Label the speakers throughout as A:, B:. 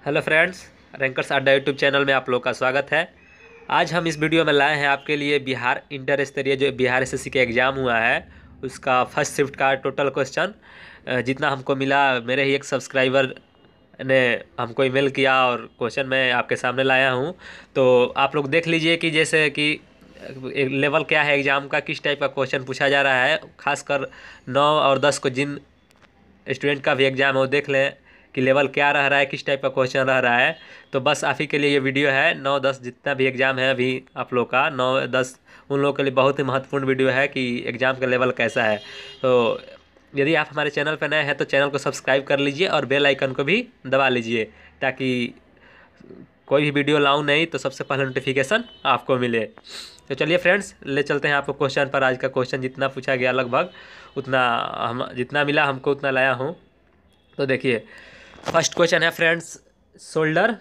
A: Hello friends, rankers Adda YouTube channel में आप लोग का स्वागत है। आज हम इस वीडियो में लाए हैं आपके लिए बिहार इंटर स्तरीय जो बिहार एसएससी का एग्ज़ाम हुआ है उसका फर्स्ट शिफ्ट का टोटल क्वेश्चन जितना हमको मिला। मेरे ही एक सब्सक्राइबर ने हमको ईमेल किया और क्वेश्चन मैं आपके सामने लाया हूं। तो आप लोग देख लीजिए कि जैसे कि एक लेवल क्या है एग्ज़ाम का, किस टाइप का क्वेश्चन पूछा जा रहा है। खासकर 9 और 10 को जिन स्टूडेंट का भी एग्ज़ाम है वो देख लें कि लेवल क्या रह रहा है, किस टाइप का क्वेश्चन रह रहा है। तो बस आप ही के लिए ये वीडियो है। 9-10 जितना भी एग्ज़ाम है अभी आप लोग का 9-10 उन लोगों के लिए बहुत ही महत्वपूर्ण वीडियो है कि एग्ज़ाम का लेवल कैसा है। तो यदि आप हमारे चैनल पर नए हैं तो चैनल को सब्सक्राइब कर लीजिए और बेल आइकन को भी दबा लीजिए ताकि कोई भी वीडियो लाऊं नहीं तो सबसे पहले नोटिफिकेशन आपको मिले। तो चलिए फ्रेंड्स, ले चलते हैं आपको क्वेश्चन पर। आज का क्वेश्चन जितना पूछा गया लगभग उतना हम जितना मिला हमको उतना लाया हूँ। तो देखिए फर्स्ट क्वेश्चन है फ्रेंड्स, शोल्डर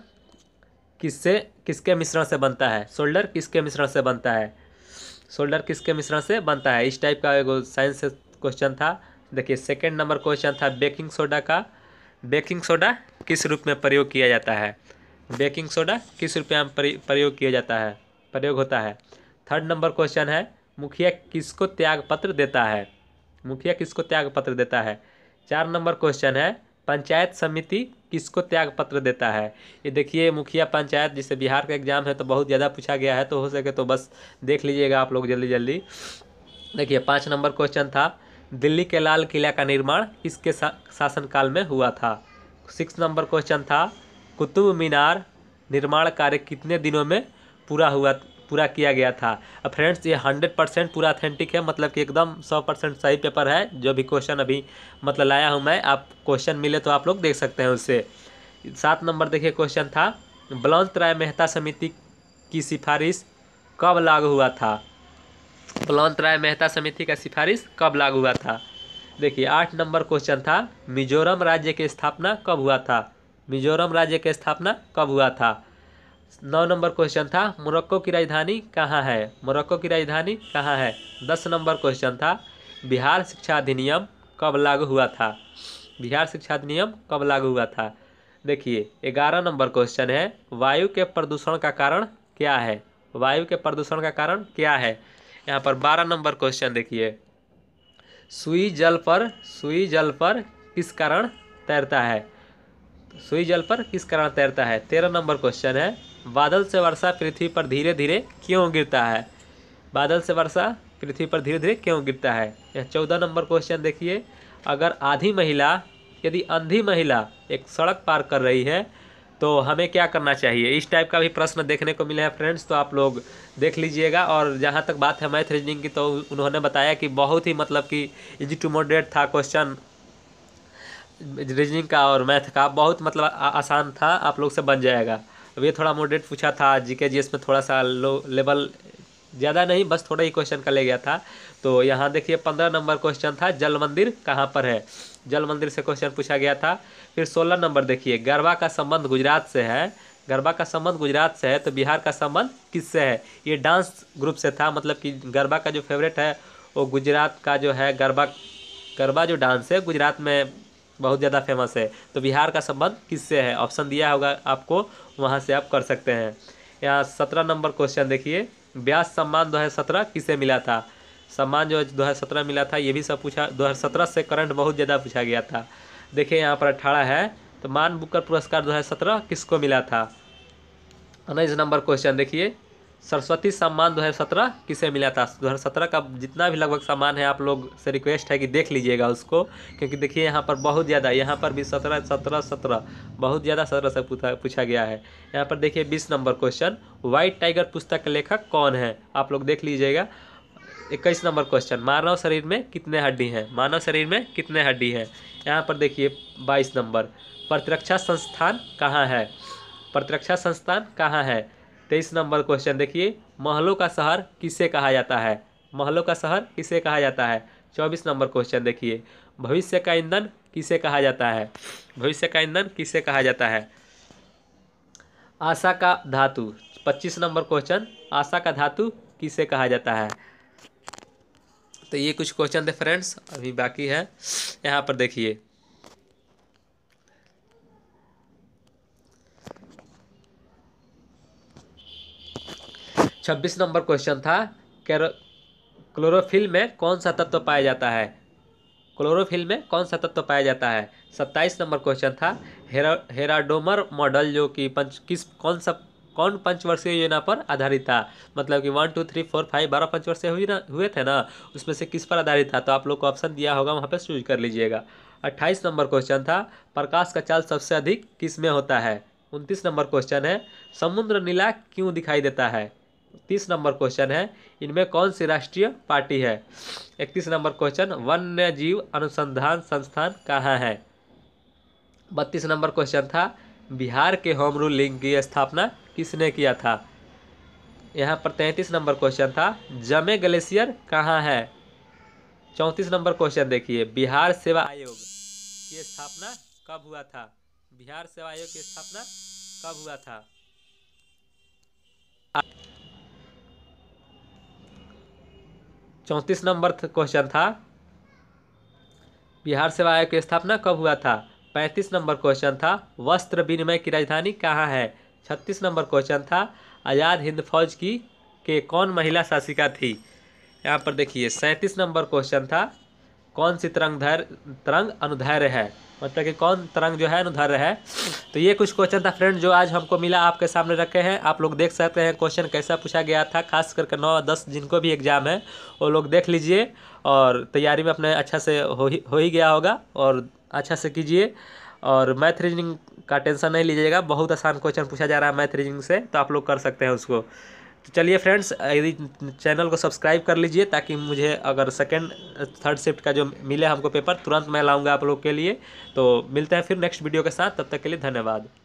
A: किससे किसके मिश्रण से बनता है। शोल्डर किसके मिश्रण से बनता है। शोल्डर किसके मिश्रण से बनता है, इस टाइप का एगो साइंस से क्वेश्चन था। देखिए सेकंड नंबर क्वेश्चन था बेकिंग सोडा का। बेकिंग सोडा किस रूप में प्रयोग किया जाता है। बेकिंग सोडा किस रूप में प्रयोग किया जाता है, प्रयोग होता है। थर्ड नंबर क्वेश्चन है मुखिया किसको त्यागपत्र देता है। मुखिया किसको त्यागपत्र देता है। 4 नंबर क्वेश्चन है पंचायत समिति किसको त्यागपत्र देता है। ये देखिए मुखिया पंचायत, जिससे बिहार का एग्जाम है तो बहुत ज़्यादा पूछा गया है, तो हो सके तो बस देख लीजिएगा आप लोग जल्दी जल्दी। देखिए 5 नंबर क्वेश्चन था दिल्ली के लाल किला का निर्माण किसके शासनकाल में हुआ था। 6 नंबर क्वेश्चन था कुतुब मीनार निर्माण कार्य कितने दिनों में पूरा किया गया था। अब फ्रेंड्स ये 100% पूरा ऑथेंटिक है, मतलब कि एकदम 100% सही पेपर है। जो भी क्वेश्चन अभी मतलब लाया हूँ मैं, आप क्वेश्चन मिले तो आप लोग देख सकते हैं उससे। 7 नंबर देखिए क्वेश्चन था बलवंत राय मेहता समिति की सिफारिश कब लागू हुआ था। बलवंत राय मेहता समिति का सिफारिश कब लागू हुआ था। देखिए 8 नंबर क्वेश्चन था मिजोरम राज्य की स्थापना कब हुआ था। मिजोरम राज्य की स्थापना कब हुआ था। 9 नंबर क्वेश्चन था मोरक्को की राजधानी कहाँ है। मोरक्को की राजधानी कहाँ है। 10 नंबर क्वेश्चन था बिहार शिक्षा अधिनियम कब लागू हुआ था। बिहार शिक्षा अधिनियम कब लागू हुआ था। देखिए 11 नंबर क्वेश्चन है वायु के प्रदूषण का कारण क्या है। वायु के प्रदूषण का कारण क्या है। यहाँ पर 12 नंबर क्वेश्चन देखिए सुई जल पर किस कारण तैरता है। सुई जल पर किस कारण तैरता है। 13 नंबर क्वेश्चन है बादल से वर्षा पृथ्वी पर धीरे धीरे क्यों गिरता है। बादल से वर्षा पृथ्वी पर धीरे धीरे क्यों गिरता है। यह 14 नंबर क्वेश्चन देखिए अगर यदि अंधी महिला एक सड़क पार कर रही है तो हमें क्या करना चाहिए। इस टाइप का भी प्रश्न देखने को मिले हैं फ्रेंड्स, तो आप लोग देख लीजिएगा। और जहाँ तक बात है मैथ रीजनिंग की, तो उन्होंने बताया कि बहुत ही मतलब कि इजी टू मॉडरेट था क्वेश्चन रीजनिंग का, और मैथ का बहुत मतलब आसान था, आप लोग से बन जाएगा। अब ये थोड़ा मॉडरेट पूछा था, जीके जीएस में थोड़ा सा लो लेवल ज़्यादा नहीं, बस थोड़ा ही क्वेश्चन का ले गया था। तो यहाँ देखिए 15 नंबर क्वेश्चन था जल मंदिर कहाँ पर है। जल मंदिर से क्वेश्चन पूछा गया था। फिर 16 नंबर देखिए गरबा का संबंध गुजरात से है। गरबा का संबंध गुजरात से है तो बिहार का संबंध किससे है। ये डांस ग्रुप से था, मतलब कि गरबा का जो फेवरेट है वो गुजरात का जो है गरबा। गरबा जो डांस है गुजरात में बहुत ज़्यादा फेमस है। तो बिहार का संबंध किससे है, ऑप्शन दिया होगा आपको, वहाँ से आप कर सकते हैं। यहाँ 17 नंबर क्वेश्चन देखिए व्यास सम्मान 2017 किसे मिला था। सम्मान जो 2017 मिला था ये भी सब पूछा। 2017 से करंट बहुत ज़्यादा पूछा गया था। देखिए यहाँ पर 18 है तो मान बुकर पुरस्कार 2017 किसको मिला था। 19 नंबर क्वेश्चन देखिए सरस्वती सम्मान 2017 किसे मिला था। 2017 का जितना भी लगभग सम्मान है आप लोग से रिक्वेस्ट है कि देख लीजिएगा उसको, क्योंकि देखिए यहाँ पर बहुत ज़्यादा, यहाँ पर भी 17 बहुत ज़्यादा 17 से पूछा गया है। यहाँ पर देखिए 20 नंबर क्वेश्चन व्हाइट टाइगर पुस्तक के लेखक कौन है, आप लोग देख लीजिएगा। 21 नंबर क्वेश्चन मानव शरीर में कितने हड्डी हैं। मानव शरीर में कितने हड्डी हैं। यहाँ पर देखिए 22 नंबर प्रतिरक्षा संस्थान कहाँ है। प्रतिरक्षा संस्थान कहाँ है। 23 नंबर क्वेश्चन देखिए महलों का शहर किसे कहा जाता है। महलों का शहर किसे कहा जाता है। 24 नंबर क्वेश्चन देखिए भविष्य का ईंधन किसे कहा जाता है। भविष्य का ईंधन किसे कहा जाता है। आशा का धातु। 25 नंबर क्वेश्चन आशा का धातु किसे कहा जाता है। तो ये कुछ क्वेश्चन थे फ्रेंड्स, अभी बाकी है। यहाँ पर देखिए 26 नंबर क्वेश्चन था क्लोरोफिल में कौन सा तत्व पाया जाता है। क्लोरोफिल में कौन सा तत्व पाया जाता है। 27 नंबर क्वेश्चन था हेराडोमर मॉडल जो कि कौन पंचवर्षीय योजना पर आधारित था। मतलब कि 1 2 3 4 5 12 पंचवर्षीय हुए थे ना, उसमें से किस पर आधारित था। तो आप लोग को ऑप्शन दिया होगा, वहाँ पे चूज कर लीजिएगा। 28 नंबर क्वेश्चन था प्रकाश का चाल सबसे अधिक किस में होता है। 29 नंबर क्वेश्चन है समुद्र नीला क्यों दिखाई देता है। 30 नंबर क्वेश्चन है इनमें कौन सी राष्ट्रीय पार्टी है। 31 नंबर क्वेश्चन वन्य जीव अनुसंधान संस्थान कहाँ है। 32 नंबर क्वेश्चन था बिहार के होम रूल लीग की स्थापना किसने किया था। यहाँ पर 33 नंबर क्वेश्चन था जमे ग्लेशियर कहाँ है। 34 नंबर क्वेश्चन देखिए बिहार सेवा आयोग की स्थापना कब हुआ था। बिहार सेवा आयोग की स्थापना कब हुआ था। 34 नंबर क्वेश्चन था बिहार सेवा आयोग की स्थापना कब हुआ था। 35 नंबर क्वेश्चन था वस्त्र विनिमय की राजधानी कहाँ है। 36 नंबर क्वेश्चन था आज़ाद हिंद फौज की के कौन महिला शासिका थी। यहाँ पर देखिए 37 नंबर क्वेश्चन था कौन सी तरंग अनुदैर्ध्य है। मतलब कि कौन तरंग जो है अनुदैर्ध्य है। तो ये कुछ क्वेश्चन था फ्रेंड जो आज हमको मिला, आपके सामने रखे हैं। आप लोग देख सकते हैं क्वेश्चन कैसा पूछा गया था। खास करके 9-10 जिनको भी एग्जाम है वो लोग देख लीजिए और तैयारी में अपने अच्छा से हो ही गया होगा और अच्छा से कीजिए। और मैथ रीजनिंग का टेंशन नहीं लीजिएगा, बहुत आसान क्वेश्चन पूछा जा रहा है मैथ रीजनिंग से, तो आप लोग कर सकते हैं उसको। तो चलिए फ्रेंड्स, यदि चैनल को सब्सक्राइब कर लीजिए ताकि मुझे अगर सेकंड थर्ड शिफ्ट का जो मिले हमको पेपर तुरंत मैं लाऊंगा आप लोग के लिए। तो मिलते हैं फिर नेक्स्ट वीडियो के साथ, तब तक के लिए धन्यवाद।